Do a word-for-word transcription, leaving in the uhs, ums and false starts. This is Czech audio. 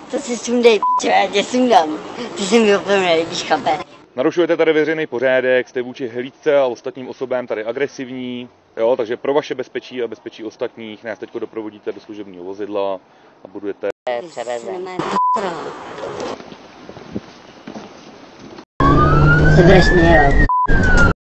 To si sundej, pičo, já tě sundám. Ty se mi opravdu nelíbíš, chape. Narušujete tady veřejný pořádek, jste vůči hlídce a ostatním osobám tady agresivní, jo, takže pro vaše bezpečí a bezpečí ostatních nás teď doprovodíte do služebního vozidla a budujete... Co budeš měl?